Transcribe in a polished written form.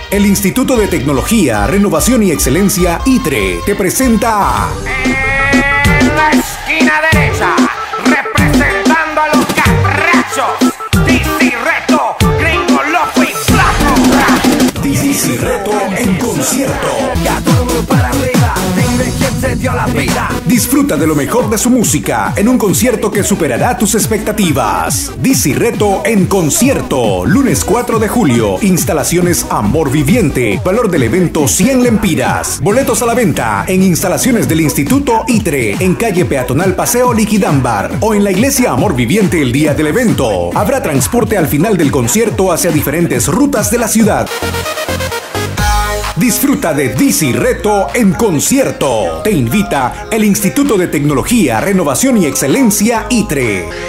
El Instituto de Tecnología, Renovación y Excelencia ITRE te presenta en la esquina derecha, representando a los catrachos, DC Reto, Gringo Loco y Flaco. DC Reto en concierto. Ya todo el mundo para arriba, dime quién se dio la vida. Disfruta de lo mejor de su música en un concierto que superará tus expectativas. DC Reto en concierto, lunes 4 de julio. Instalaciones Amor Viviente. Valor del evento 100 lempiras. Boletos a la venta en instalaciones del Instituto ITRE, en calle peatonal Paseo Liquidámbar, o en la iglesia Amor Viviente el día del evento. Habrá transporte al final del concierto hacia diferentes rutas de la ciudad. Disfruta de DC Reto en concierto. Te invita el Instituto de Tecnología, Renovación y Excelencia ITRE.